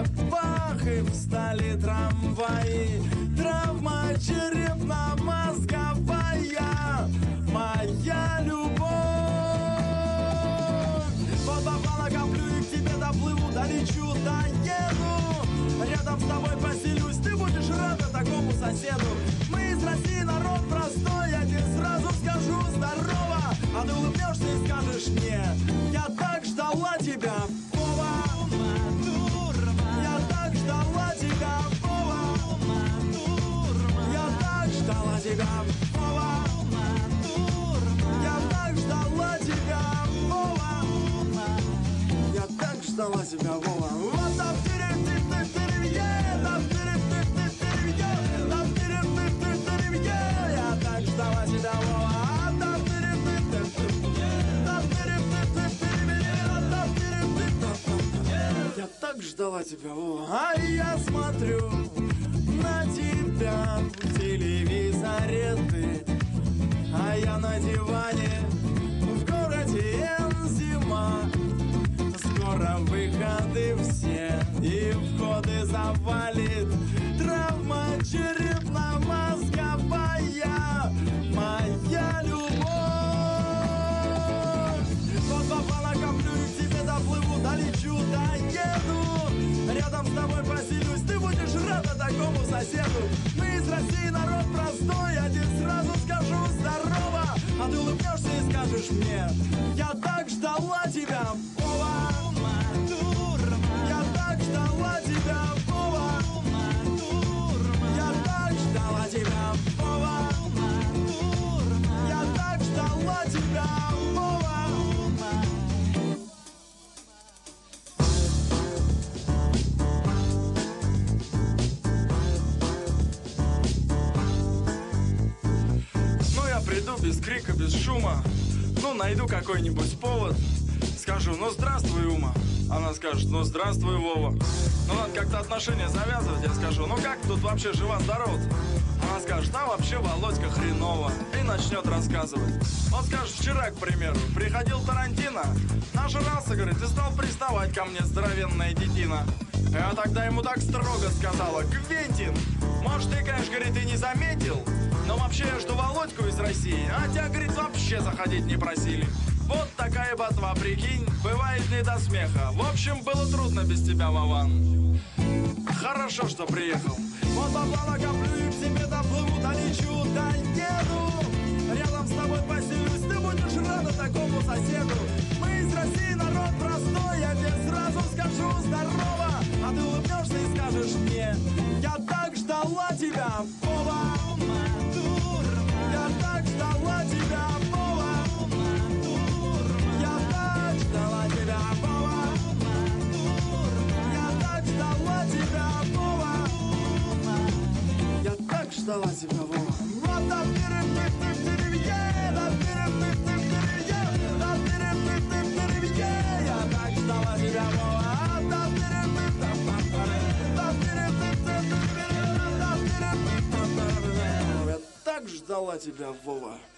бах, и встали трамваи. Травма черепно-мозговая, моя любовь. Вот попала, коплю и к тебе доплыву, долечу, доеду. Рядом с тобой поселюсь, ты будешь рада такому соседу. Мы из России, народ простой, я тебе сразу скажу здорово. А ты улыбнешься и скажешь мне: я так ждала тебя, Вова. Я так ждала тебя, Вова. Я так ждала тебя, Вова. Я так ждала тебя, Вова. Я так ждала тебя, Вова. Вот так я так ждала тебя, Вова. Я так ждала тебя, Вова. А я смотрю на тебя в телевизоре ты, а я на диване в городе зима. Скоро выходы все и входы завалит. Травма черепно-мозговая, моя любовь. Вот попала, коплю и к тебе доплыву, долечу, доеду. Рядом с тобой поселюсь, ты будешь рада такому соседу. Мы из России, народ простой, я тебе сразу скажу здорово. А ты улыбнешься и скажешь мне: я так ждала тебя, Вова. Я так ждала тебя, Вова. Я так ждала тебя, Вова. Я так ждала тебя, Вова. Ну я приду без крика, без шума. Ну найду какой-нибудь повод. Скажу: ну здравствуй, Ума. Она скажет: ну здравствуй, Вова. Ну надо как-то отношения завязывать. Я скажу: ну как тут вообще жива-здорова? Она скажет: а вообще, Володька, хреново. И начнет рассказывать. Вот скажет: вчера, к примеру, приходил Тарантино, нажрался, говорит, и стал приставать ко мне, здоровенная детина. Я тогда ему так строго сказала: Квентин, может, ты, конечно, говорит, и не заметил, но вообще я жду Володьку из России, а тебя, говорит, вообще заходить не просили. Вот такая ботва, прикинь, бывает не до смеха. В общем, было трудно без тебя, Вован. Хорошо, что приехал. Вот поплава, коплю и к тебе доплыву, долечу, доеду. Рядом с тобой поселюсь, ты будешь рада такому соседу. Мы из России, народ простой, я тебе сразу скажу здорово. А ты улыбнешься и скажешь мне: я так ждала тебя, Вова. Я так ждала тебя, Вова. Я так ждала тебя, Вова. Я так ждала тебя, Вова. Я так ждала тебя, Вова. Я так ждала тебя, Вова.